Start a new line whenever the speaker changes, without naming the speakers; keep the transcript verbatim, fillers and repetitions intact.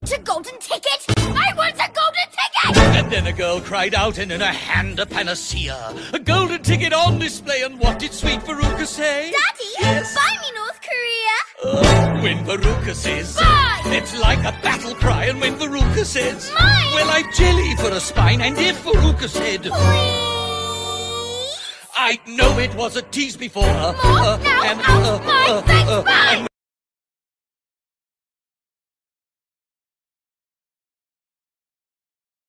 A golden ticket! I want a golden ticket!
And then a girl cried out, and in her hand a panacea. A golden ticket on display, and what did sweet Veruca say?
Daddy,
yes?
Buy me North Korea!
Oh, when Veruca says
Buy!
It's like a battle cry, and when Veruca says
Mine!
Well, I've jelly for a spine, and if Veruca said
Please!
I'd know it was a tease before her.
More now
and,
out my
uh,
face
uh,
spine!
and